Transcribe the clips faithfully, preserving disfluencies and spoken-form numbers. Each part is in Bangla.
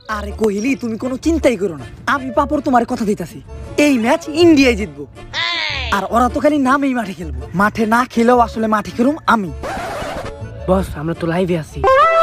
আরে কোহলি তুমি কোনো চিন্তাই করো না, আমি পাপড় তোমার কথা দিতেছি, এই ম্যাচ ইন্ডিয়ায় জিতবো। আর ওরা তো খালি নামেই মাঠে খেলবো, মাঠে না খেলেও আসলে মাঠে খেলুম আমি। বস আমরা তো লাইভে আছি।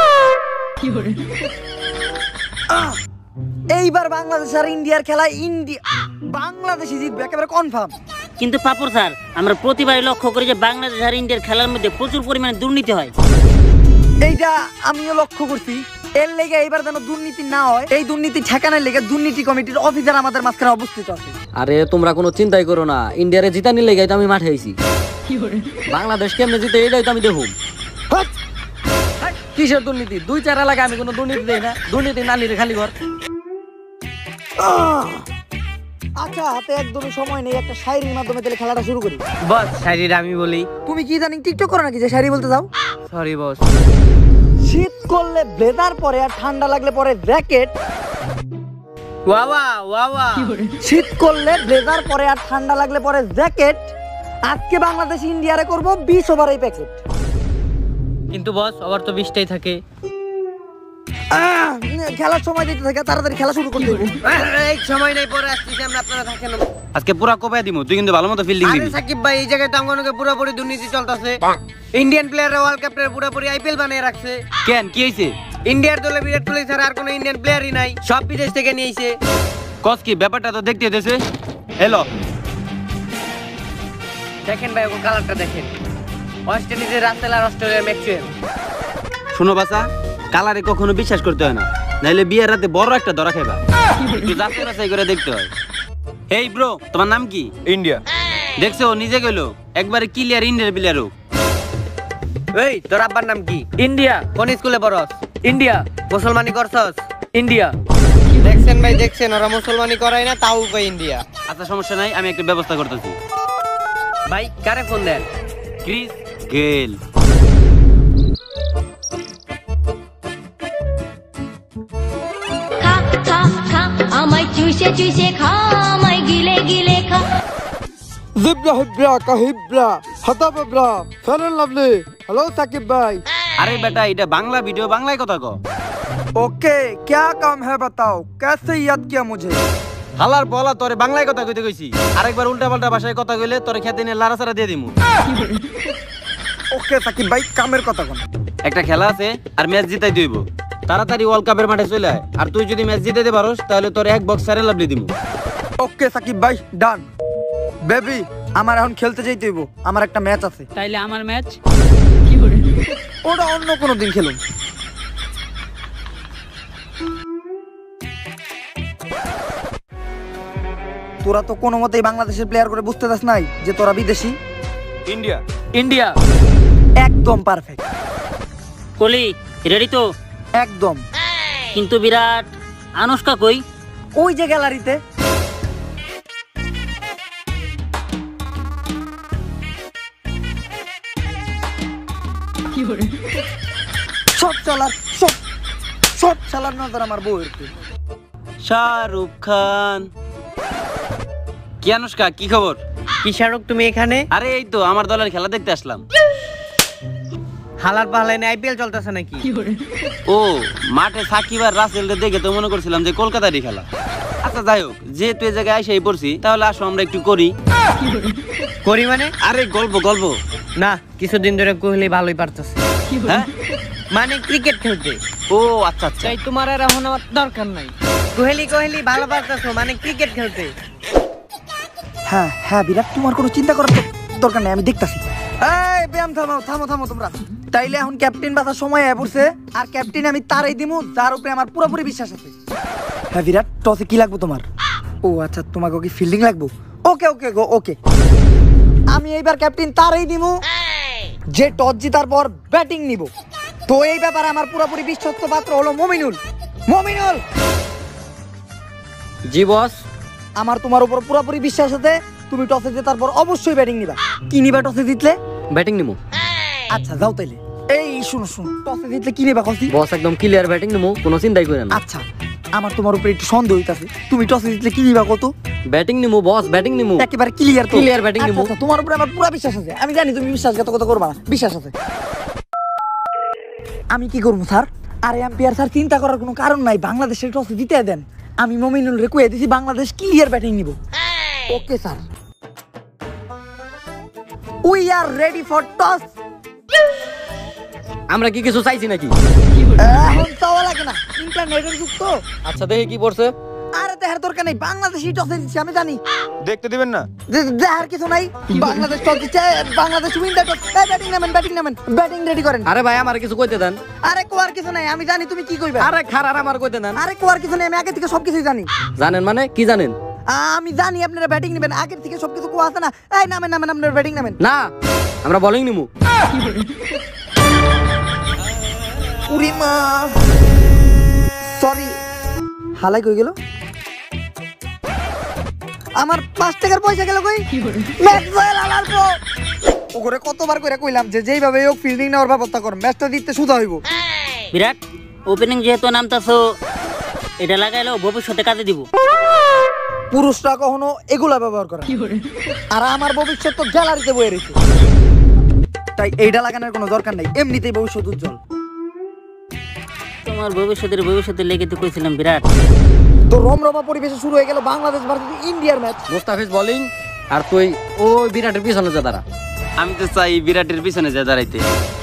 এইবার বাংলাদেশ আর ইন্ডিয়ার খেলা ইন্ডিয়া বাংলাদেশই জিতবে একেবারে কনফার্ম। কিন্তু পাপড় স্যার, আমরা প্রতিবারই লক্ষ্য করি যে বাংলাদেশ আর ইন্ডিয়ার খেলার মধ্যে প্রচুর পরিমাণে দুর্নীতি হয়। এইটা আমিও লক্ষ্য করছি, এর লেগে এইবার যেন দুর্নীতি না হয়, এই দুর্নীতি ঠেকানোর লেগে দুর্নীতি কমিটির অফিসার আমাদের মাঝখানে অবস্থিত আছে। আরে তোমরা কোনো চিন্তাই করো না, ইন্ডিয়ারে জিতানির লেগে তো আমি মাঠে আইছি। বাংলাদেশ কেমনে জিতে এটাই তো আমি দেখুম। কিসের দুর্নীতি? দুই চার এলাকায় আমি কোনো দুর্নীতি দেই না, দুর্নীতি নালির খালি ঘর। আচ্ছা হাতে একদমই সময় নেই, একটা শায়রির মাধ্যমে তাহলে খেলাটা শুরু করি। বস শাড়িটা আমি বলি। তুমি কি জানি টিকটক করো নাকি যে শায়রি বলতে যাও? Sorry boss. শীত করলে ব্লেজার পরে আর ঠান্ডা লাগলে পরে জ্যাকেট। ওয়াওয়া ওয়াওয়া। শীত করলে ব্লেজার পরে আর ঠান্ডা লাগলে পরে জ্যাকেট। আজকে বাংলাদেশ ইন্ডিয়ারে করব বিশ ওভার এই প্যাকেট। কিন্তু বস ওভার তো বিশটাই থাকে। খেলার সময় দিতে থাকে, তাড়াতাড়ি খেলা শুরু করতে হবে। এই সময় নেই, পরে আসতেছি আমরা, আপনারা থাকেন। আজকে পুরা কোপায় দিমু, তুই কিন্তু ভালো মতো ফিল্ডিং দিবি। আরে সাকিব ভাই, এই জায়গায় তো আমাকে পুরোপুরি দুর্নীতি চলতেছে। ইন্ডিয়ান প্লেয়াররা ওয়ার্ল্ড কাপের পুরোপুরি আইপিএল বানিয়ে রাখছে। কেন কি হইছে? ইন্ডিয়ার দলে বিরাট কোহলি ছাড়া আর কোনো ইন্ডিয়ান প্লেয়ারই নাই, সব বিদেশ থেকে নিয়ে এসে। কস কি ব্যাপারটা তো দেখতে হইতেছে। হ্যালো দেখেন ভাই, ওর কালারটা দেখেন। ওয়েস্ট ইন্ডিজের রাসেল আর অস্ট্রেলিয়ার ম্যাক্সওয়েল। শোনো বাসা, কালারে কখনো বিশ্বাস করতে হয় না, নাইলে বিয়ের রাতে বড় একটা ধরা খাইবা। একটু যাচাই বাছাই করে দেখতে হয়। এই ব্রো, তোমার নাম কি? ইন্ডিয়া। দেখছো ও নিজে কইলো একবারে ক্লিয়ার ইন্ডিয়ার প্লেয়ার। এই তোর আব্বার নাম কি? ইন্ডিয়া। কোন স্কুলে পড়স? ইন্ডিয়া। মুসলমানি করছস? ইন্ডিয়া। দেখছেন ভাই, দেখছেন ওরা মুসলমানি করায় না, তাও কই ইন্ডিয়া। আচ্ছা সমস্যা নাই, আমি একটা ব্যবস্থা করতেছি। ভাই কারে ফোন দেন? Chris Gayle. খা খা খা আমায় চুষে চুষে খা, আমায় গিলে গিলে খা। জিব্রা হিব্রা কাহিব্রা হতাবব্রা ফেরন লাভলি। হ্যালো সাকিব ভাই। আরে বেটা, এটা বাংলা ভিডিও, বাংলায় কথা কও। ओके क्या काम है बताओ, कैसे याद किया मुझे? হালার বলা তোরে বাংলায় কথা কইতে কইছি, আরেকবার উল্টা পাল্টা ভাষায় কথা কইলে তোরে খেতে নিয়ে লাড়াছাড়া দিয়ে দিমু। ওকে সাকিব ভাই, কামের কথা কোন? একটা খেলা আছে আর ম্যাচ জিতাই দিইব, তাড়াতাড়ি ওয়ার্ল্ড কাপের মাঠে চলে আয়। আর তুই যদি ম্যাচ জিতাইতে পারোস তাহলে তোর এক বক্স সারে লাভলি দিমু। ওকে সাকিব ভাই, ডান। বেবি আমার এখন খেলতে যাইতে হইব, আমার একটা ম্যাচ আছে। তাইলে আমার ম্যাচ ওটা অন্য কোনো দিন খেলুন। তোরা তো কোনো মতেই বাংলাদেশের প্লেয়ার করে বুঝতে চাস নাই যে তোরা বিদেশি। ইন্ডিয়া। ইন্ডিয়া। একদম পারফেক্ট। কোহলি রেডি তো? একদম। কিন্তু বিরাট, আনুষ্কা কই? ওই যে গ্যালারিতে। সব চালার সব সব চালার নজর আমার বউয়ের। শাহরুখ খান। কি আনুষ্কা, কি খবর? কি শাহরুখ তুমি এখানে? আরে এই তো আমার দলের খেলা দেখতে আসলাম। হালার পালাইনে আইপিএল চলতেছে নাকি? ও মাঠে সাকিব আর রাসেল দেখে তো মনে করছিলাম যে কলকাতারই খেলা। আচ্ছা যাই হোক, যেহেতু এই জায়গায় এসেই পড়ছি, তাহলে আসো আমরা একটু করি। করি মানে? আরে গল্প গল্প না, কিছুদিন ধরে কোহলি ভালোই পারতেছে। হ্যাঁ মানে ক্রিকেট খেলতে। ও আচ্ছা আচ্ছা। তাই তোমার আর এখন আমার দরকার নাই। কোহলি কোহলি ভালো পারতেছো মানে ক্রিকেট খেলতে। হ্যাঁ হ্যাঁ বিরাট, তোমার কোনো চিন্তা করার দরকার নেই, আমি দেখতাছি। এই ব্যায়াম থামাও থামো থামো তোমরা। তাইলে এখন ক্যাপ্টেন বাঁচার সময় হয়ে পড়ছে, আর ক্যাপ্টেন আমি তারই দিমু যার উপরে আমার পুরোপুরি বিশ্বাস আছে। হ্যাঁ বিরাট, টসে কি লাগবে তোমার? ও আচ্ছা, তোমাকে কি ফিল্ডিং লাগবে? ওকে ওকে গো ওকে। আমি এইবার ক্যাপ্টেন তারই দিমু যে টস জিতার পর ব্যাটিং নিব। তো এই ব্যাপারে আমার পুরোপুরি বিশ্বস্ত পাত্র হলো মমিনুল। মমিনুল। জি বস। আমার তোমার উপর পুরোপুরি বিশ্বাস আছে, তুমি টসে জেতার পর অবশ্যই ব্যাটিং নিবা। কি নিবা টসে জিতলে? ব্যাটিং নিমু। আচ্ছা যাও তাইলে। এই শুনো শুনো, টসে জিতলে কি নিবা কসি? বস একদম ক্লিয়ার ব্যাটিং নিমু, কোনো চিন্তাই করেন না। আচ্ছা আমার তোমার উপর একটু সন্দেহ হইতাছে, তুমি টসে জিতলে কি নিবা কত? ব্যাটিং নিমু বস, ব্যাটিং নিমু। একেবারে ক্লিয়ার তো? ক্লিয়ার ব্যাটিং নিমু। আচ্ছা তোমার উপরে আমার পুরো বিশ্বাস আছে, আমি জানি তুমি বিশ্বাসঘাতকতা করবা না, বিশ্বাস আছে। আমি কি করবো স্যার? আরে আম্পায়ার স্যার চিন্তা করার কোনো কারণ নাই, বাংলাদেশের টস জিতে দেন। আমি মমিনুল রে কয়ে দিছি বাংলাদেশ ক্লিয়ার ব্যাটিং নিব। Okay sir, we are ready for toss. আমরা কি কিছু চাইছি নাকি? এখন চাওয়া লাগে না, ইন্টারনেটের যুগ তো। আচ্ছা দেখি কি পড়ছে। আরে দেখার দরকার নেই, বাংলাদেশই টসে দিচ্ছে আমি জানি। দেখতে দিবেন না? দে- দেখার কিছু নাই, বাংলাদেশ টস দিচ্ছে, Bangladesh win the toss. Batting নামেন, ব্যাটিং নামেন, ব্যাটিং রেডি করেন। আরে ভাই আমার কিছু কইতে দেন। আরে কোয়ার কিছু নাই, আমি জানি তুমি কি কইবে। আরে খারাপ আমার কইতে দেন। আরে কোয়ার কিছু নাই, আমি আগে থেকে সবকিছু জানি। জানেন মানে কি জানেন? আমি জানি আপনারা ব্যাটিং নেবেন, আগের থেকে সবকিছু কোয়া আছে না। এই নামেন নামেন, আপনারা ব্যাটিং নামেন। না আমরা বোলিং নিমু। উরি মা, সরি, হালাই কই গেল আমার পাঁচ টাকার পয়সা গেল কই? ম্যাক্সওয়েল আলার পো ওরে কতবার কইরা কইলাম যে যেইভাবে হোক ফিল্ডিং নেওয়ার ব্যবস্থা কর, ম্যাচটা জিততে সুদা হইব। বিরাট, ওপেনিং যেহেতু নামতাছো, এটা লাগাইলেও ভবিষ্যতে কাজে দিব। পুরুষরা কখনো এগুলা ব্যবহার করে, আর আমার ভবিষ্যৎ তো গ্যালারিতে বয়ে রয়েছে, তাই এইটা লাগানোর কোনো দরকার নাই, এমনিতেই ভবিষ্যৎ উজ্জ্বল। তোমার ভবিষ্যতের ভবিষ্যতে লেগে তো কইছিলাম বিরাট। তো রমরমা পরিবেশে শুরু হয়ে গেল বাংলাদেশ ভার্সেস ইন্ডিয়ার ম্যাচ। মুস্তাফিজ বোলিং আর তুই ওই বিরাটের পিছনে যা দাঁড়া। আমি তো চাই বিরাটের পিছনে যা দাঁড়াইতে।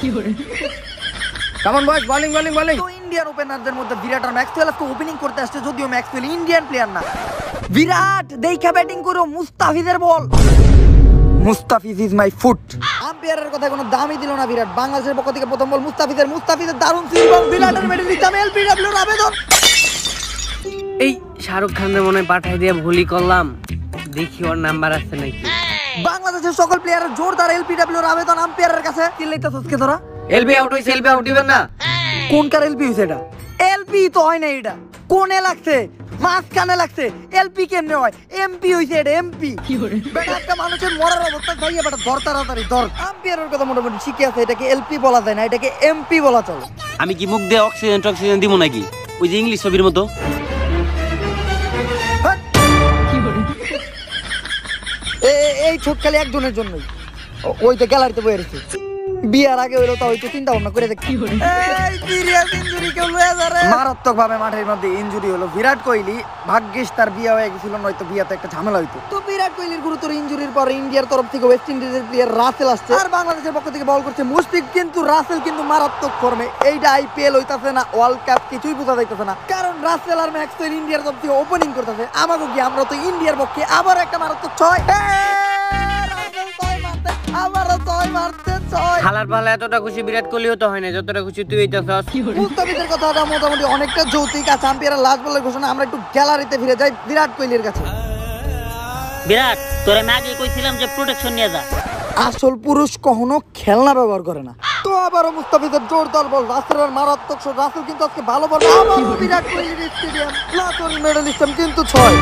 কেমন বয়স? Bowling bowling bowling. তো ইন্ডিয়ান ওপেনারদের মধ্যে বিরাট আর ম্যাক্সওয়েল আজকে ওপেনিং করতে আসছে, যদিও ম্যাক্সওয়েল ইন্ডিয়ান প্লেয়ার না। বিরাট দেখা ব্যাটিং করো, মুস্তাফিজের ball. Mustafiz is my foot. আম্পায়ারের কথা কোনো দামই দিল না বিরাট। বাংলাদেশের পক্ষ থেকে প্রথম বল মুস্তাফিজের, মুস্তাফিজের দারুণ সুইং এবং বিরাটের মেডেল দিতাম এলপিডব্লিউর আবেদন। এই শাহরুখ খানের মনে পাঠাই দিয়ে ভুলই করলাম, দেখি ওর নাম্বার আছে নাকি। বাংলাদেশের সকল প্লেয়ারের জোরদার এলপিডব্লিউর আবেদন আম্পায়ারের কাছে। চিল্লাইতাছস কে তোরা? এলবি আউট হইছে, এলবি আউট দিবেন না। কোন কার এলপি হইছে এটা? এলপি তো হয় না, এটা কোনে লাগছে, মাঝখানে লাগছে। এলপি কেমনে হয়? এমপি হইছে এটা, এমপি। বেটা একটা মানুষের মরার অবস্থা যাইয়া বেটা ধর তাড়াতাড়ি ধর। আম্পায়ারের কথা মোটামুটি শিখে আছে, এটাকে এলপি বলা যায় না, এটাকে এমপি বলা চলে। আমি কি মুখ দিয়ে অক্সিজেন টক্সিজেন দিব নাকি? ওই যে ইংলিশ ছবির মতো। হ্যাঁ। এ- এ- এই ছোট খালি একজনের জন্যই, ও- ওই তো গ্যালারিতে বয়ে রয়েছে। বিয়ার আগে হইলো তা হয়তো চিন্তা ভাবনা করে দেখি। মারাত্মক ভাবে মাঠের মধ্যে ইনজুরি হলো বিরাট কোহলি। ভাগ্যিস তার বিয়ে হয়ে গেছিল, নয়তো বিয়াতে একটা ঝামেলা হইতো। তো বিরাট কোহলির গুরুতর ইনজুরির পর ইন্ডিয়ার তরফ থেকে ওয়েস্ট ইন্ডিজের প্লেয়ার রাসেল আসছে, আর বাংলাদেশের পক্ষ থেকে বল করছে মুশফিক। কিন্তু রাসেল কিন্তু মারাত্মক ফর্মে। এইটা আইপিএল হইতাছে না, ওয়ার্ল্ড কাপ, কিছুই বোঝা যাইতেছে না, কারণ রাসেল আর ম্যাক্সওয়েল ইন্ডিয়ার তরফ থেকে ওপেনিং করতেছে। আমাকে কি, আমরা তো ইন্ডিয়ার পক্ষে। আবার একটা মারাত্মক ছয়, রাসেল ছয় মারতে, আবারও ছয় মারতে ছয়। হালার পালা এতটা খুশি বিরাট কোহলিও তো হয় না যতটা খুশি তুই হইতাছস। মুস্তাফিজের কথাটা মোটামুটি অনেকটা যৌতিক আছে। আম্পায়ারের লাস্ট বলের ঘোষণা। আমরা একটু গ্যালারিতে ফিরে যাই বিরাট কোহলির কাছে। বিরাট, তোর আমি আগে কইছিলাম যে প্রোটেকশন নিয়ে যা। আসল পুরুষ কখনো খেলনা ব্যবহার করে না। তো আবারও মুস্তাফিজের জোরদার বল, রাসেলের মারাত্মক শট। রাসেল কিন্তু আজকে ভালো বল। আবারও বিরাট কোহলির স্টেডিয়াম, লাটন মেডেলিস্ট কিন্তু ছয়।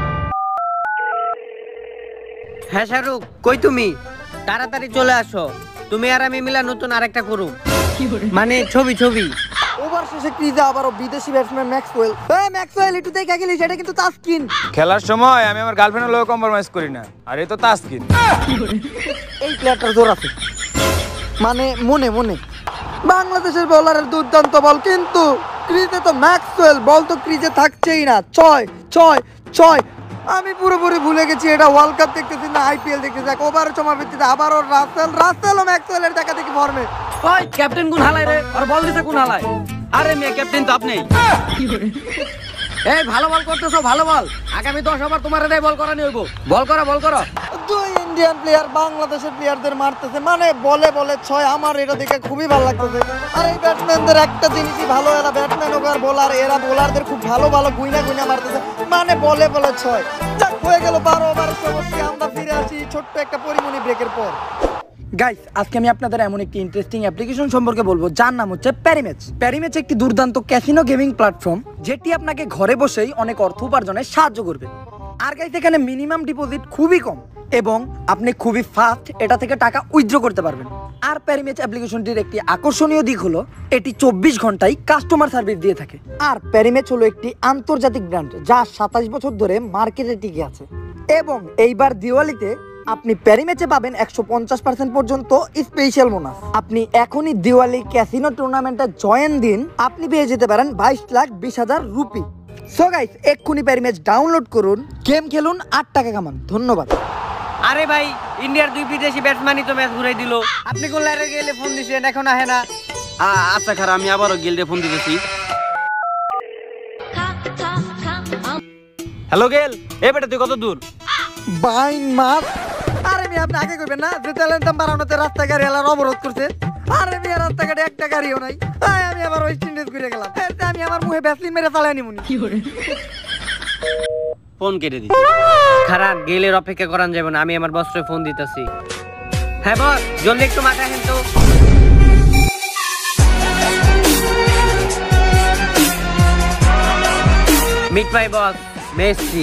হ্যাঁ শাহরুখ, কই তুমি? তাড়াতাড়ি চলে আসো, তুমি আর আমি মিলা নতুন আরেকটা করুম, মানে ছবি ছবি। ওভার শেষে ক্রিজে আবারও বিদেশি ব্যাটসম্যান ম্যাক্সওয়েল। এই ম্যাক্সওয়েল একটু দেখা গেলি, সেটা কিন্তু তাসকিন। খেলার সময় আমি আমার গার্লফ্রেন্ডের লোক কম্প্রোমাইজ করি না, আর এই তো তাসকিন। এই প্লেয়ারটার জোর আছে, মানে মনে মনে। বাংলাদেশের বোলারের দুর্দান্ত বল, কিন্তু ক্রিজে তো ম্যাক্সওয়েল, বল তো ক্রিজে থাকছেই না। ছয় ছয় ছয়। আমি পুরোপুরি ভুলে গেছি এটা ওয়ার্ল্ড কাপ দেখতেছি না আইপিএল দেখতেছি। এক ওভারের সমাপ্তিতে আবারও রাসেল, রাসেল ও ম্যাক্সওয়েলের দেখা দেখি ফর্মে। ওই ক্যাপ্টেন কোন হালাই রে? আর বল দিতে কোন হালাই? আরে মেয়ে ক্যাপ্টেন তো আপনি। এই ভালো বল করতেছো, ভালো বল। আগামী দশ ওভার তোমার এটাই বল করানি হইব। বল করো, বল করো। দুই ইন্ডিয়ান প্লেয়ার বাংলাদেশের প্লেয়ারদের মারতেছে, মানে বলে বলে ছয়। আমার এটা দেখে খুবই ভালো লাগতেছে। আর এই ব্যাটসম্যানদের একটা জিনিসই ভালো, এরা ব্যাটসম্যান হোক আর বোলার, এরা বোলারদের খুব ভালো ভালো গুইনা গুইনা মারতেছে, মানে বলে বলে ছয়। যাক, হয়ে গেল বারো ওভারের সমাপ্তি। আমরা ফিরে আসি ছোট্ট একটা পরিমণি ব্রেকের পর। গাইস, আজকে আমি আপনাদের এমন একটি ইন্টারেস্টিং অ্যাপ্লিকেশন সম্পর্কে বলবো, যার নাম হচ্ছে প্যারিম্যাচ। প্যারিম্যাচ একটি দুর্দান্ত ক্যাসিনো গেমিং প্ল্যাটফর্ম, যেটি আপনাকে ঘরে বসেই অনেক অর্থ উপার্জনে সাহায্য করবে। আর গাইস, এখানে মিনিমাম ডিপোজিট খুবই কম এবং আপনি খুবই ফাস্ট এটা থেকে টাকা উইথড্র করতে পারবেন। আর প্যারিম্যাচ অ্যাপ্লিকেশনটির একটি আকর্ষণীয় দিক হলো এটি চব্বিশ ঘন্টায় কাস্টমার সার্ভিস দিয়ে থাকে। আর প্যারিম্যাচ হলো একটি আন্তর্জাতিক ব্র্যান্ড, যা সাতাশ বছর ধরে মার্কেটে টিকে আছে। এবং এইবার দিওয়ালিতে আপনি প্যারি ম্যাচে পাবেন একশো পঞ্চাশ পার্সেন্ট পর্যন্ত স্পেশাল বোনাস। আপনি এখনই দিওয়ালি ক্যাসিনো টুর্নামেন্টে জয়েন দিন, আপনি পেয়ে যেতে পারেন বাইশ লাখ বিশ হাজার রুপি। সো গাইস, এক্ষুনি প্যারি ম্যাচ ডাউনলোড করুন, গেম খেলুন, আট টাকা কামান। ধন্যবাদ। আরে ভাই, ইন্ডিয়ার দুই বিদেশি ব্যাটসম্যানই তো ম্যাচ ঘুরাই দিল। আপনি কোন লাইনে গেলে ফোন দিছেন, এখন আহে না। আ- আচ্ছা খারাপ, আমি আবারও গিল্ডে ফোন দিতেছি। খা খা খা আম- হ্যালো গেল, এ বেটা তুই কত দূর? বাইন মাছ। আরে মিয়া, আপনি আগে কইবেন না যে তেলের দাম বাড়ানোতে রাস্তা গাড়ি এলার অবরোধ করছে। আরে মিয়া, রাস্তাঘাটে একটা গাড়িও নাই। আয়, আমি আবার ওয়েস্ট ইন্ডিজ ঘুরে গেলাম। এতে আমি আমার মুখে ভ্যাসলিন মেরে চালাই নিমুনি। ফোন কেটে দিচ্ছি। খারাপ, গেলের অপেক্ষা করান যাবে না, আমি আমার বসরে ফোন দিতেছি। হ্যাঁ বস, জলদি একটু মাঠে আসেন তো। Meet my boss Messi.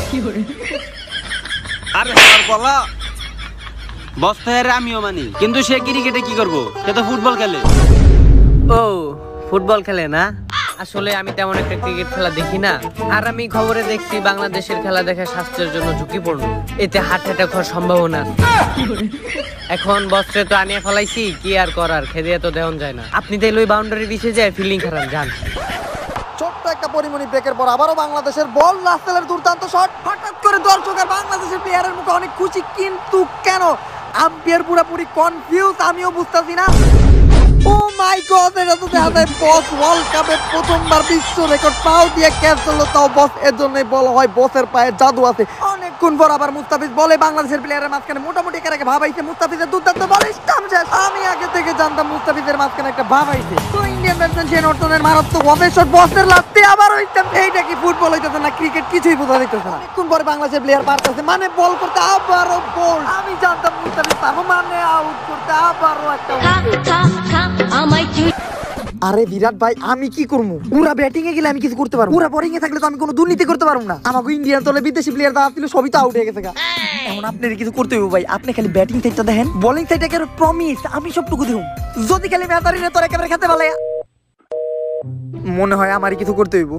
আরে আমার বলা বস তো এর আমিও মানি, কিন্তু সে ক্রিকেটে কি করবো? সে তো ফুটবল খেলে। ও, ফুটবল খেলে না? আসলে আমি তেমন একটা ক্রিকেট খেলা দেখি না। আর আমি খবরে দেখছি বাংলাদেশের খেলা দেখে স্বাস্থ্যের জন্য ঝুঁকিপূর্ণ, এতে হার্ট অ্যাটাক হওয়ার সম্ভাবনা আছে। এখন বস্ত্রে তো আনিয়ে ফেলাইছি, কি আর করার, খেদে তো দেওয়া যায় না। আপনি তাইলে ওই বাউন্ডারি পিছে যায় ফিল্ডিং খারাপ যান। ছোট্ট একটা পরিমণি ব্রেকের পর আবারও বাংলাদেশের বল, রাসেলের দুর্দান্ত শট। হঠাৎ করে দর্শক আর বাংলাদেশের প্লেয়ারের মুখে অনেক খুশি, কিন্তু কেন? আম্পায়ার পুরোপুরি কনফিউজ, আমিও বুঝতেছি না। ও মাই গড, এটা তো দেখা যায় বস ওয়ার্ল্ড কাপে প্রথমবার বিশ্ব রেকর্ড পাও দিয়ে ক্যাচ করলো, তাও বস। এর জন্যই বলা হয় বসের পায়ে জাদু আছে। অনেকক্ষণ পর আবার মুস্তাফিজ বলে বাংলাদেশের প্লেয়ারের মাঝখানে মোটামুটি একে ভাবাইছে। মুস্তাফিজের দুর্দান্ত বল, স্টাম্প শেষ। আমি আগে থেকে জানতাম মুস্তাফিজের মাঝখানে একটা ভাবাইছে। তো ইন্ডিয়ান ব্যাটসম্যান শেন ওয়াটসনের মারাত্মক অফের শট, বসের লাস্টে আবার হইতাম। এইটা কি ফুটবল হইতেছে না ক্রিকেট, কিছুই বোঝা যাইতেছে না। অনেকক্ষণ পরে বাংলাদেশের প্লেয়ার পারতেছে, মানে বল করতে আবারও বল। আমি জানতাম মুস্তাফিজ পারবো, মানে আউট করতে আবারও একটা খা খা খা আমায় চুই আরে বিরাট ভাই, আমি কি করবো? পুরা ব্যাটিং এ গেলে আমি কিছু করতে পারবো, পুরা বোলিং এ থাকলে তো আমি কোনো দুর্নীতি করতে পারবো না। আমাকে ইন্ডিয়ান দলে বিদেশি প্লেয়ার দেওয়া ছিল, সবই তো আউট হয়ে গেছে। এখন আপনার কিছু করতে হবে ভাই, আপনি খালি ব্যাটিং সাইডটা দেখেন, বোলিং সাইডটা কেন প্রমিস আমি সবটুকু দিব। যদি খালি ম্যাচারি না তোর একেবারে খেতে ভালো মনে হয়, আমারই কিছু করতে হইব।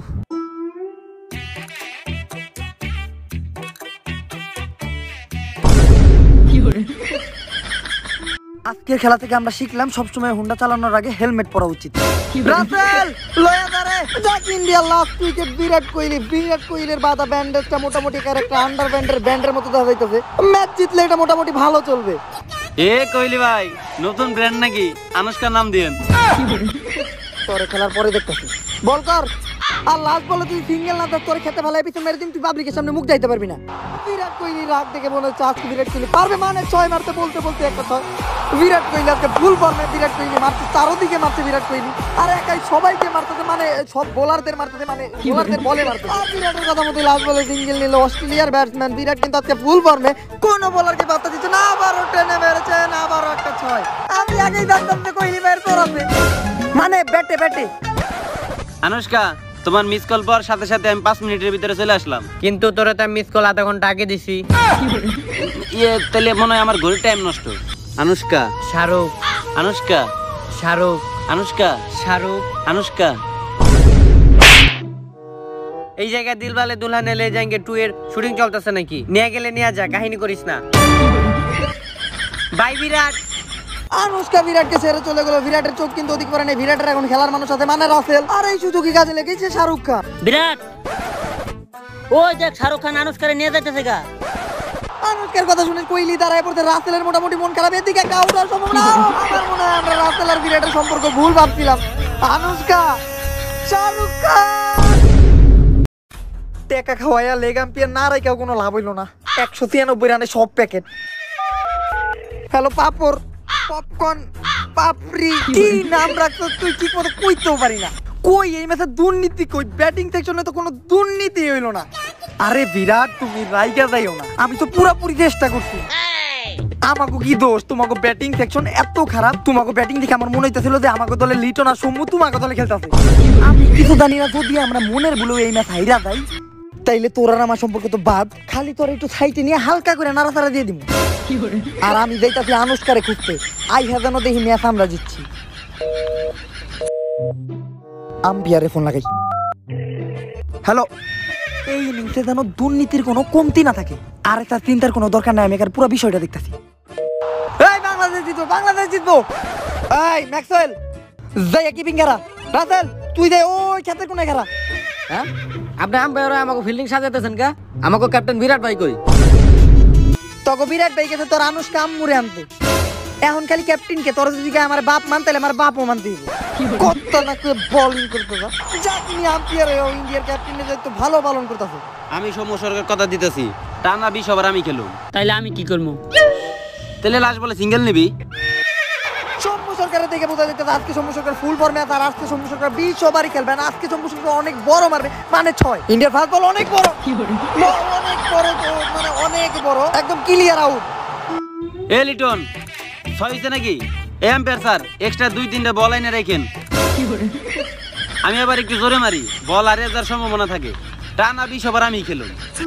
আজকের খেলা থেকে আমরা শিখলাম সবসময় হুন্ডা চালানোর আগে হেলমেট পরা উচিত। রাসেল লয়া দারে জাক India last wicket Virat Kohli. Virat কোহলির বাদা ব্যান্ডেজটা মোটামুটি একটা আন্ডার ব্যান্ডের ব্যান্ডের মতো দেখা যাইতেছে। ম্যাচ জিতলে এটা মোটামুটি ভালো চলবে। এ কোহলি ভাই, নতুন ব্র্যান্ড নাকি? আনুষ্কার নাম দিয়েন। তোরে খেলার পরে দেখতেছি, বল কর। আর লাস্ট বলে তুই সিঙ্গেল না, তোর খেতে ভালো পিছনে মেরে দিন, তুই পাবলিকের সামনে মুখ যাইতে পারবি না। বিরাট কোহলি রাগ দেখে মনে হচ্ছে আজকে বিরাট কোহলি পারবে, মানে ছয় মারতে বলতে বলতে একটা ছয়। বিরাট কোহলি আজকে ফুল ফর্মে, বিরাট কোহলি মারছে চারোদিকে, মারছে বিরাট কোহলি। আর একাই সবাইকে মারতেছে, মানে সব বোলারদের মারতেছে, মানে বোলারদের বলে মারতেছে। আর বিরাটের কথা মতো লাস্ট বলে সিঙ্গেল নিল অস্ট্রেলিয়ার ব্যাটসম্যান। বিরাট কিন্তু আজকে ফুল ফর্মে, কোনো বোলারকে বার্তা দিচ্ছে না। আবারও টেনে মেরেছে, না আবারও একটা ছয়। আমি আগেই জানতাম যে কোহলি ভাইয়ের তোর আছে, মানে ব্যাটে ব্যাটে। আনুষ্কা, তোমার মিস কল পাওয়ার সাথে সাথে আমি পাঁচ মিনিটের ভিতরে চলে আসলাম। কিন্তু তোরে তো আমি মিস কল আধা ঘন্টা আগে দিছি। ইয়ে, তাহলে মনে হয় আমার ঘড়ির টাইম নষ্ট। আনুষ্কা, শাহরুখ, আনুষ্কা, শাহরুখ, আনুষ্কা, শাহরুখ। আনুষ্কা। এই জায়গায় দিলবালে দুলহানে লে যাएंगे টু এর শুটিং চলতেছে নাকি? নিয়ে গেলে নিয়ে যা, কাহিনী করিস না। বাই বিরাট। আনুষ্কা বিরাটকে ছেড়ে চলে গেল। বিরাটের চোখ কিন্তু অধিক পরে নেই, বিরাটের এখন খেলার মানুষ আছে, মানে রাসেল। আর এই সুযোগই কাজে লেগেছে শাহরুখ খান। বিরাট, ওই দেখ শাহরুখ খান আনুষ্কারে নিয়ে যাইতেছে গা। আনুষ্কার কথা শুনে কোহলি দাঁড়ায় পড়তে, রাসেলের মোটামুটি মন খারাপ। এদিকে একটা আউট হওয়ার সম্ভাবনা। আমার মনে হয় আমরা রাসেল আর বিরাটের সম্পর্ক ভুল ভাবছিলাম। আনুষ্কা, শাহরুখ খান টেকা খাওয়াইয়া লেগ আম্পিয়ার না রাইখাও কোনো লাভ হইল না। একশো ছিয়ানব্বই রানে সব packet. Hello papad, popcorn, papdi, কি নাম রাখছো তুই? ঠিক মতো কইতেও পারি না। কই এই ম্যাচে দুর্নীতি কই? ব্যাটিং সেকশনে তো কোনো দুর্নীতি হইলো না। আরে বিরাট, তুমি রাইগা যাইও না, আমি তো পুরোপুরি চেষ্টা করছি। আমাকে কি দোষ? তোমাকে ব্যাটিং সেকশন এত খারাপ। তোমাকে ব্যাটিং দেখে আমার মনে হইতেছিল যে আমাকে দলে লিটন আর সৌম্য তোমাকে দলে খেলতেছে। আমি কিছু জানি না, যদি আমরা মনের ভুলেও এই ম্যাচ হাইরা যাই, তাইলে তোর আর আমার সম্পর্ক তো বাদ। খালি তোর একটু সাইটে নিয়ে হালকা করে নাড়াচাড়া দিয়ে দিব। আর আমি যাইতাছি আনুষ্কারে খুঁজতে। আই হাজানো দেখি ম্যাচ আমরা জিতছি। আম্পিয়ারে ফোন লাগাই। হ্যালো, এই ইনিংসে যেন দুর্নীতির কোনো কমতি না থাকে। আরে তার চিন্তার কোনো দরকার নাই, আমি এখানে পুরো বিষয়টা দেখতেছি। এই বাংলাদেশ জিতবো, বাংলাদেশ জিতবো। এই ম্যাক্সওয়েল যাই কিপিং খেলা, রাসেল তুই দে ওই ক্ষেতের কোনে খেলা। হ্যাঁ আপনি আম্পায়ার আমাকে ফিল্ডিং সাজাতেছেন কা? আমাকে ক্যাপ্টেন বিরাট ভাই কই? তোকে বিরাট ভাই গেছে তোর আনুষ্কা আম্মুরে আনতে, এখন খালি ক্যাপ্টেন কে তোর যদি আমার বাপ মানতে আমার বাপও মানতে কত না করে বোলিং করতে যা তুমি আম্পায়ার ইন্ডিয়ার ক্যাপ্টেনের দায়িত্ব ভালো পালন করতেছো। আমি সৌম্য সরকার কথা দিতেছি, টানা বিশ ওভার আমি খেলুম। তাইলে আমি কি করবো? তাহলে লাস্ট বলে সিঙ্গেল নিবি। সৌম্য সরকারের থেকে বোঝা যেতে আজকে সৌম্য সরকার ফুল ফর্মে আছে, আর আজকে সৌম্য সরকার বিশ ওভারই খেলবে না, আজকে সৌম্য সরকার অনেক বড় মারবে, মানে ছয়। ইন্ডিয়ার ফাস্ট বল অনেক বড়, অনেক বড়, মানে অনেক বড়, একদম ক্লিয়ার আউট। এ লিটন ছয় হয়েছে নাকি? এ আম্পায়ার স্যার এক্সট্রা দুই তিনটা বল আইনে রাখেন, আমি আবার একটু জোরে মারি, বল আর যার সম্ভাবনা থাকে। টানা বিশ ওভার আমি খেলুম।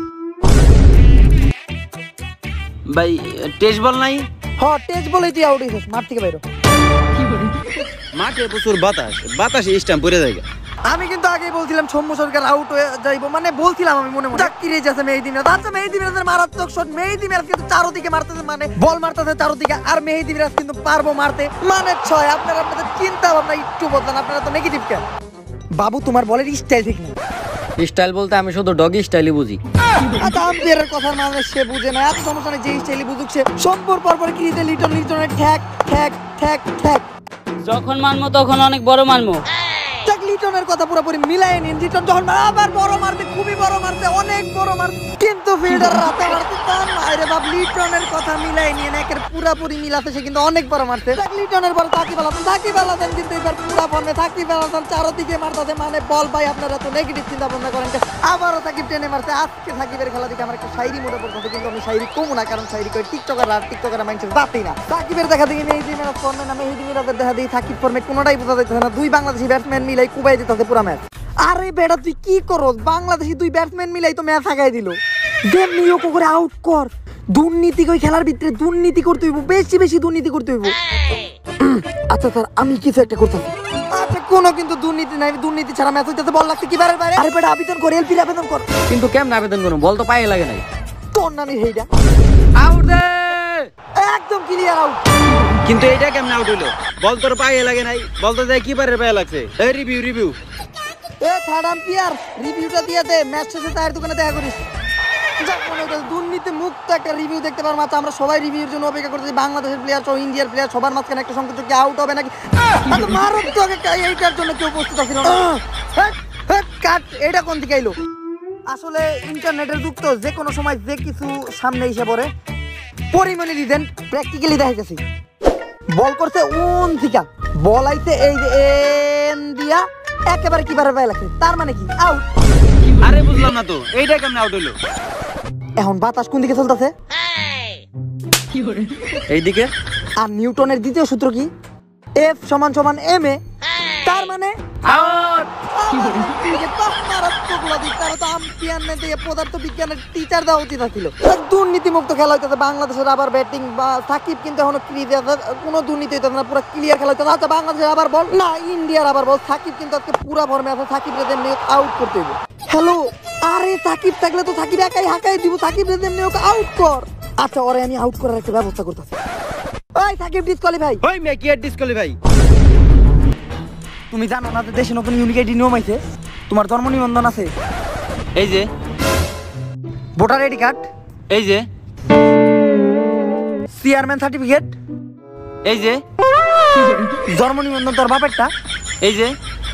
ভাই টেস্ট বল নাই? হ টেস্ট বলেই তুই আউট হইছিস, মাঠ থেকে বাইরো। মাঠে প্রচুর বাতাস, বাতাসে স্ট্যাম্প পড়ে যায়। আমি কিন্তু আগেই বলছিলাম সৌম্য সরকার আউট হয়ে যাইবো, মানে বলছিলাম আমি মনে মনে চাকরি আছে মেহেদী মিরাজ। আচ্ছা মেহেদী মিরাজের মারাত্মক শট, মেহেদী মিরাজ কিন্তু চারদিকে মারতেছে, মানে বল মারতেছে চারদিকে, আর মেহেদী মিরাজ কিন্তু পারবো মারতে, মানে ছয়। আপনারা আপনাদের চিন্তা ভাবনা একটু বদলান, আপনারা তো নেগেটিভ কেন? বাবু তোমার বলের স্টাইল ঠিক না। স্টাইল বলতে আমি শুধু ডগি স্টাইলই বুঝি। আচ্ছা আম্পায়ারের কথার মানে সে বুঝে না, এত সমস্যা নেই, যে স্টাইলই বুঝুক সে। সম্পূর্ণ পরপর ক্রিজে লিটন লিটনের ঠ্যাক ঠ্যাক ঠ্যাক ঠ্যাক, যখন মানবো তখন অনেক বড় মানবো। লিটনের কথা পুরোপুরি মিলাই নিন। লিটন যখন আবার বড় মারতে, খুবই বড় মারতে, অনেক বড় মারতে, কিন্তু ফিল্ডার রাতে মারতে তার মায়ের বাপ। লিটনের কথা মিলাই নিন, একের পুরাপুরি মিলাতে সে কিন্তু অনেক বড় মারতে। লিটনের পরে সাকিব আল হাসান, সাকিব আল হাসান কিন্তু এবার পুরা ফর্মে, সাকিব আল হাসান চারদিকে মারতেছে, মানে বল ভাই আপনারা তো নেগেটিভ চিন্তা ভাবনা করেন। আবারও সাকিব টেনে মারছে। আজকে সাকিবের খেলা দেখে আমার একটা শায়রি মোটা পড়তেছে, কিন্তু আমি শায়রি কমু না, কারণ শায়রি করে টিকটকার আর টিকটকার মাইন্ডসেট বাতেই না। সাকিবের দেখা দেখি মেহেদী মিরাজ ফর্মে না, মেহেদী মিরাজের দেখা দেখি সাকিব ফর্মে, কোনোটাই বোঝা যাচ্ছে না। দুই বাংলাদেশি ব্যাটসম্যান মিলাই কুবাই দিতেছে পুরা ম্যাচ। আরে বেটা তুই কি করস? বাংলাদেশি দুই ব্যাটসম্যান মিলাই তো ম্যাচ আগাই দিল। যেমনি ও করে আউট কর। দুর্নীতি কই খেলার ভিতরে দুর্নীতি করতে হইব, বেশি বেশি দুর্নীতি করতে হইব। আচ্ছা স্যার আমি কিছু একটা করতেছি। আচ্ছা কোনো কিন্তু দুর্নীতি নাই, দুর্নীতি ছাড়া ম্যাচ হইতেছে, বল লাগছে কি বাইরে বাইরে। আরে বেটা আবেদন কর, এলপির আবেদন কর। কিন্তু কেমন আবেদন করুন? বল তো পায়ে লাগে নাই। তোর নানি হেইডা আউট দে, একদম ক্লিয়ার আউট। কিন্তু এইটা কেমন আউট হইলো? বল তোর পায়ে লাগে নাই, বল তো যায় কিপারের পায়ে লাগছে। এই রিভিউ রিভিউ এ থার্ড আম্পায়ার রিভিউটা দিয়ে দে, ম্যাচ শেষে তার দোকানে দেখা করিস। যাক মনে হচ্ছে দুর্নীতি মুক্ত একটা রিভিউ দেখতে পারবো। আচ্ছা আমরা সবাই রিভিউর জন্য অপেক্ষা করতেছি, বাংলাদেশের প্লেয়ার সহ ইন্ডিয়ার প্লেয়ার সবার মাঝখানে একটা সংকট কি আউট হবে নাকি। আচ্ছা মারুক তো আগে, এইটার জন্য কেউ উপস্থিত আছিল না। কাট, এটা কোন দিকে আইলো? আসলে ইন্টারনেটের যুগ তো, যে কোনো সময় যে কিছু সামনে এসে পড়ে। পরিমাণে দিতেন প্র্যাকটিক্যালি দেখা গেছে বল করছে উন থিকা, বল আইছে এই যে এন দিয়া একেবারে কিভাবে পায় লাগছে, তার মানে কি আউট। আরে বুঝলাম না তো এইটা কেমন আউট হইলো? এখন বাতাস কোন দিকে চলতেছে? এইদিকে। আর নিউটনের দ্বিতীয় সূত্র কি? এফ সমান সমান এম এ, তার মানে আউট। পদার্থ বিজ্ঞানের টিচার দেওয়া উচিত ছিল। দুর্নীতি মুক্ত খেলা হইতেছে বাংলাদেশের। আবার ব্যাটিং বা সাকিব কিন্তু এখনো ক্রিজে কোনো দুর্নীতি হইতেছে না, পুরো ক্লিয়ার খেলা হইতেছে। আচ্ছা বাংলাদেশের আবার বল না, ইন্ডিয়ার আবার বল। সাকিব কিন্তু আজকে পুরা ফর্মে আছে, সাকিব রেজেম নিয়ে আউট করতে হবে। হ্যালো আরে সাকিব থাকলে তো সাকিব একাই হাঁকাই দিব, সাকিব রেজেম নিয়ে ওকে আউট কর। আচ্ছা ওরে আমি আউট করার একটা ব্যবস্থা করতেছি। ওই সাকিব ডিসকোয়ালিফাই। ওই মে কি ডিসকোয়ালিফাই? তুমি জানো না দেশে নতুন ইউনিক আইডি নিয়ম আইছে? তোমার জন্ম নিবন্ধন আছে, এই যে ভোটার আইডি কার্ড, এই যে চেয়ারম্যান সার্টিফিকেট, এই যে জন্ম নিবন্ধন তোর বাপেরটা, এই যে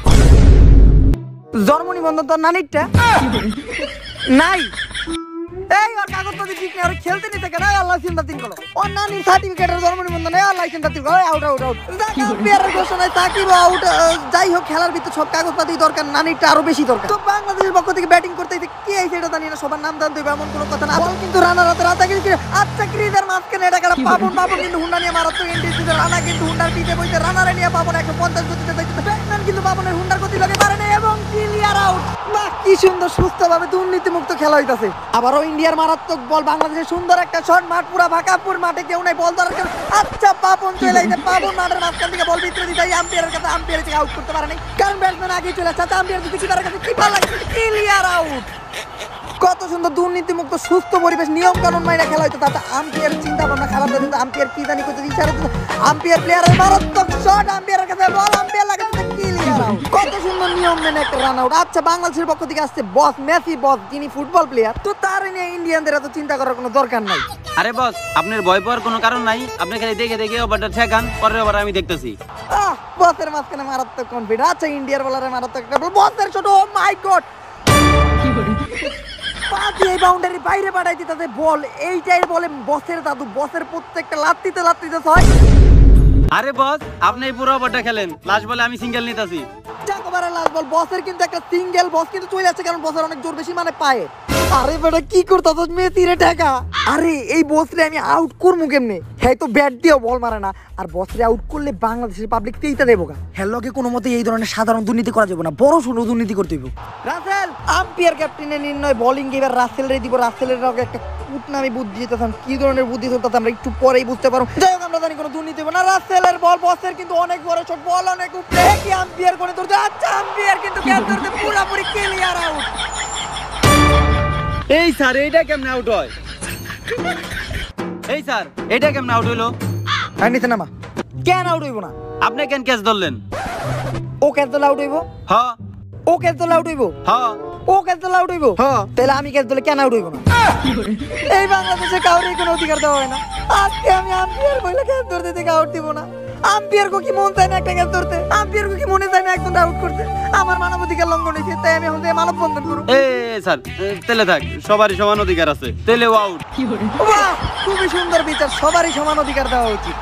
জন্ম নিবন্ধন তোর নানিরটা নাই। এই ওর কাগজপত্র ঠিক নেই, ওর খেলতে নিতে কেন? আল্লাহ চিন্তা তিন করো, ওর নানির সার্টিফিকেটের জন্ম নিবন্ধন আল্লাহ চিন্তা তিন করো। আউট আউট আউট প্লেয়ারের ঘোষণায় সাকিব আউট। যাই হোক খেলার ভিতরে সব কাগজপাতি দরকার, নানিরটা আরো বেশি দরকার। তো বাংলাদেশের পক্ষ থেকে ব্যাটিং করতে কে আইছে এটা জানি না, সবার নাম জানতে হবে এমন কোনো কথা না। বল কিন্তু রানা রাতে রাতা কিন্তু আচ্ছা ক্রিজের মাঝখানে এটা কাটা পাবন পাবন কিন্তু হুন্ডা নিয়ে মারাত্মক এন্ট্রি দিতে, রানা কিন্তু হুন্ডার পিঠে বইতে, রানারে নিয়ে পাবন একশো পঞ্চাশ গতিতে দেখতে, ব্যাটম্যান কিন্তু পাবনের হুন্ডার গতি লাগে পারে না এবং ক্লিয়ার আউট। বাহ কি সুন্দর সুস্থভাবে দুর্নীতি মুক্ত খেলা হইতাছে। আবারও ইন্ডিয়ার মারাত্মক বল, বাংলাদেশের সুন্দর একটা শট, মাঠ পুরা ভাকাপুর, মাঠে কেউ নাই, বল ধরার কেউ। আচ্ছা পাবন চলে আইছে, পাবন মাঠের মাঝখান থেকে বল ভিতরে দিতে আম্পায়ারের কাছে, আম্পায়ার থেকে আউট করতে পারে নাই, কারণ ব্যাটসম্যান আগে চলে আসছে। আম্পায়ার দিতে কিপারের কাছে কিপার লাগছে, ক্লিয়ার আউট। কত সুন্দর দুর্নীতিমুক্ত সুস্থ পরিবেশ নিয়ম কানুন মাইনা খেলা হইতো তাতে আম্পায়ার চিন্তা ভাবনা খারাপ হয়ে যেত আম্পায়ার কি জানি করতে ইশারা দিত আম্পায়ার প্লেয়ারের মারাত্মক শট আম্পায়ারের কাছে বল আম্পায়ার লাগাতে ক্লিয়ার আউট কত সুন্দর নিয়ম মেনে একটা রান আউট আচ্ছা বাংলাদেশের পক্ষ থেকে আসছে বস মেসি বস যিনি ফুটবল প্লেয়ার তো তার নিয়ে ইন্ডিয়ানদের এত চিন্তা করার কোনো দরকার নাই আরে বস আপনার ভয় পাওয়ার কোনো কারণ নাই আপনি খালি দেখে দেখে ওভারটা ঠেকান পরের ওভার আমি দেখতেছি আহ বসের মাঝখানে মারাত্মক কনফিডেন্স আচ্ছা ইন্ডিয়ার বলারে মারাত্মক একটা বল বসের শট ও মাই গড পাঁচই এই বাউন্ডারি বাইরে পাঠাই দিতেছে বল এইটাই বলে বসের দাদু বসের প্রত্যেকটা লাত্তিতে লাত্তিতে ছয় আরে বস আপনি এই পুরো ওভারটা খেলেন লাস্ট বলে আমি সিঙ্গেল নিতেছি চাকবারে লাস্ট বল বসের কিন্তু একটা সিঙ্গেল বস কিন্তু চলে যাচ্ছে কারণ বসের অনেক জোর বেশি মানে পায়ে আরে বেটা কি করতাছস মেসি রে টাকা আরে এই বস রে আমি আউট করমু কেমনে হ্যাঁ তো ব্যাট দিও বল মারে না আর বস রে আউট করলে বাংলাদেশের পাবলিক তেইতা দেবো গা হেলকে কোনো মতে এই ধরনের সাধারণ দুর্নীতি করা যাবে না বড় সড়ো দুর্নীতি করতে হইব রাসেল আম্পায়ার ক্যাপ্টেনের নির্ণয় বোলিং এবার রাসেল রে দিব রাসেলের রগে একটা কুটনামি বুদ্ধি দিতেছাম কি ধরনের বুদ্ধি চলতেছে আমরা একটু পরেই বুঝতে পারবো যাই হোক আমরা জানি কোনো দুর্নীতি হবে না রাসেলের বল বসের কিন্তু অনেক বড় শট বল অনেক উপরে কি আম্পায়ার করে ধরতে আচ্ছা আম্পায়ার কিন্তু ক্যাচ ধরতে পুরোপুরি ক্লিয়ার আউট এই স্যার এইটা কেমনে আউট হয় এই স্যার এইটা কেমনে আউট হইলো আর নিতে নামা কেন আউট হইব না আপনি কেন ক্যাচ ধরলেন ও ক্যাচ ধরলে আউট হইব হ্যাঁ ও ক্যাচ ধরলে আউট হইব হ্যাঁ ও ক্যাচ ধরলে আউট হইব তাহলে আমি ক্যাচ ধরলে কেন আউট হইব না এই বাংলাদেশে কাউরে কোনো অধিকার দেওয়া হয় না আজকে আমি আম্পায়ার বলে ক্যাচ ধরতে থেকে আউট দিব না আম্পায়ার কো কি মন চায় না একটা ক্যাচ ধরতে আম্পায়ার কো কি মনে চায় না একজন আউট করতে আমার মানবাধিকার লঙ্ঘন হয়েছে তাই আমি এখন মানব বন্ধন করব এ স্যার তেলে থাক সবারই সমান অধিকার আছে তেলে আউট বাহ খুবই সুন্দর বিচার সবারই সমান অধিকার দেওয়া উচিত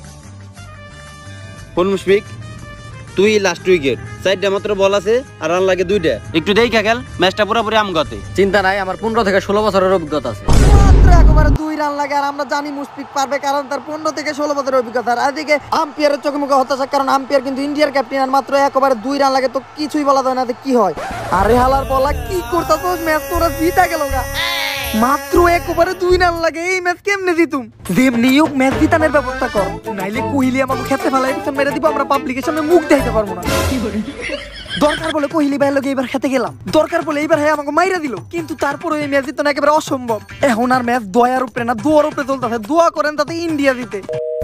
কোন মুশফিক তুই লাস্ট উইকেট চারটা মাত্র বল আছে আর রান লাগে দুইটা একটু দেখা খেল ম্যাচটা পুরোপুরি আমগতে চিন্তা নাই আমার পনেরো থেকে ষোলো বছরের অভিজ্ঞতা আছে মাত্র একেবারে দুই রান লাগে আর আমরা জানি মুশফিক পারবে কারণ তার পনেরো থেকে ষোলো বছরের অভিজ্ঞতা আর এদিকে আম্পায়ারের চোখে মুখে হতাশা কারণ আম্পায়ার কিন্তু ইন্ডিয়ার ক্যাপ্টেন আর মাত্র একেবারে দুই রান লাগে তো কিছুই বলা যায় না কি হয় আরে হালার বলা কি করতাছস ম্যাচ তোরা জিতা গেল গা মাত্র একেবারে দুই রান লাগে এই ম্যাচ কেমনে জিতুম যেমনি হোক ম্যাচ জিতানোর ব্যবস্থা কর নাইলে কোহলি আমাকে খেতে ফেলাই পিছন মেরে দিব আমরা পাবলিকের সামনে মুখ দেখাইতে পারবো না দরকার বলে কোহলি ভাইয়ের লগে এবার খেতে গেলাম দরকার বলে এবার হ্যাঁ আমাকে মাইরা দিল কিন্তু তারপরে এই ম্যাচ জিতানো একেবারে অসম্ভব এখন আর ম্যাচ দয়ার উপরে না দোয়ার উপরে চলতেছে দোয়া করেন তাতে ইন্ডিয়া জিতে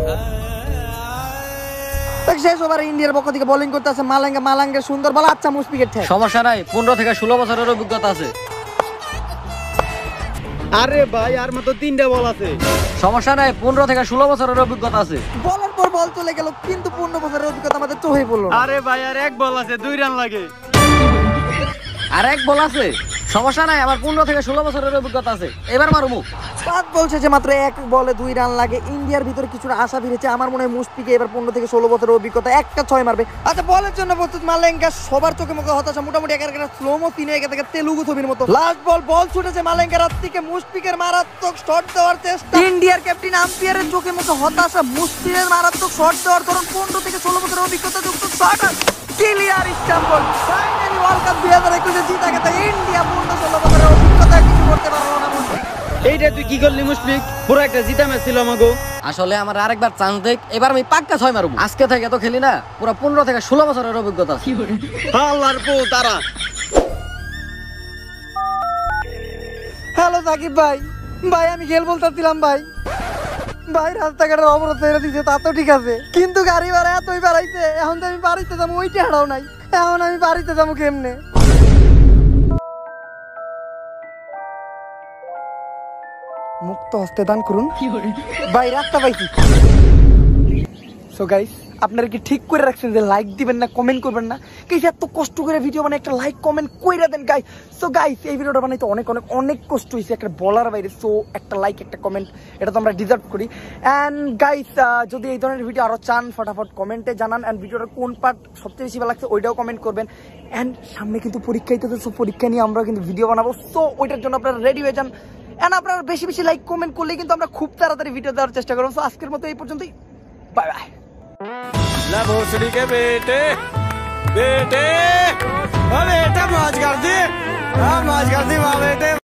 শেষ ওভারে ইন্ডিয়ার পক্ষ থেকে বোলিং করতে আছে মালাঙ্গা মালাঙ্গের সুন্দর বল আচ্ছা মুশফিকের ঠেক সমস্যা নাই পনেরো থেকে ষোলো বছরের অভিজ্ঞতা আছে আরে ভাই আর মাত্র তিনটা বল আছে সমস্যা নাই পনেরো থেকে ষোলো বছরের অভিজ্ঞতা আছে বলের পর বল চলে গেল কিন্তু পনেরো বছরের অভিজ্ঞতা আমাদের চোখে পড়লো না আরে ভাই আর এক বল আছে দুই রান লাগে আর এক বল আছে সমস্যা নাই আমার পনেরো থেকে ষোলো বছরের অভিজ্ঞতা আছে এবার মারুমু পাঁচ বল শেষে মাত্র এক বলে দুই রান লাগে ইন্ডিয়ার ভিতরে কিছুটা আশা ফিরেছে আমার মনে হয় মুশফিকে এবার পনেরো থেকে ষোলো বছরের অভিজ্ঞতা একটা ছয় মারবে আচ্ছা বলের জন্য প্রস্তুত মালেঙ্গা সবার চোখে মুখে হতাশা মোটামুটি একের একটা স্লোমো সিনে একে থেকে তেলুগু ছবির মতো লাস্ট বল বল ছুটেছে মালেঙ্গার হাত থেকে মুশফিকের মারাত্মক শট দেওয়ার চেষ্টা ইন্ডিয়ার ক্যাপ্টেন আম্পায়ারের চোখে মুখে হতাশা মুশফিকের মারাত্মক শট দেওয়ার ধরুন পনেরো থেকে ষোলো বছরের অভিজ্ঞতা যুক্ত শট ক্লিয়ার স্ট্যাম্পল ফাইনালি ওয়ার্ল্ড কাপ দুই হাজার একুশে জিতা গেছে ইন্ডিয়া পনেরো ষোলো বছরের অভিজ্ঞতা কিছু করতে পারলো না মুশফিক এইটা তুই কি করলি মুশফিক পুরো একটা জিতা ম্যাচ ছিল আমাগো আসলে আমার আরেকবার চান্স দেখ এবার আমি পাক্কা ছয় মারবো আজকে থেকে তো খেলি না পুরো পনেরো থেকে ষোলো বছরের অভিজ্ঞতা আছে আল্লাহর পো তারা হ্যালো সাকিব ভাই ভাই আমি গেল বলতেছিলাম ভাই ভাই রাস্তাঘাটের অবরোধ ছেড়ে দিছে তা তো ঠিক আছে কিন্তু গাড়ি ভাড়া এতই বাড়াইছে এখন তো আমি বাড়িতে যাবো ওইটা হারাও নাই এখন আমি বাড়িতে যাবো কেমনে মুক্ত হস্তে দান করুন ভাই রাস্তা পাইছি সো গাইস আপনারা কি ঠিক করে রাখছেন যে লাইক দিবেন না কমেন্ট করবেন না কিছু এত কষ্ট করে ভিডিও বানাই একটা লাইক কমেন্ট কইরা দেন গাইস সো গাইস এই ভিডিওটা বানাইতে অনেক অনেক অনেক কষ্ট হয়েছে একটা বলার বাইরে সো একটা লাইক একটা কমেন্ট এটা তো আমরা ডিজার্ভ করি অ্যান্ড গাইস যদি এই ধরনের ভিডিও আরো চান ফটাফট কমেন্টে জানান অ্যান্ড ভিডিওটার কোন পার্ট সবচেয়ে বেশি ভালো লাগছে ওইটাও কমেন্ট করবেন অ্যান্ড সামনে কিন্তু পরীক্ষাই তো সো পরীক্ষা নিয়ে আমরা কিন্তু ভিডিও বানাবো সো ওইটার জন্য আপনারা রেডি হয়ে যান অ্যান্ড আপনারা বেশি বেশি লাইক কমেন্ট করলে কিন্তু আমরা খুব তাড়াতাড়ি ভিডিও দেওয়ার চেষ্টা করবো সো আজকের মতো এই পর্যন্তই বাই বাই ला भोसड़ी के बेटे बेटे ओ बेटा मौज कर दी हाँ मौज कर दी वाह बेटे।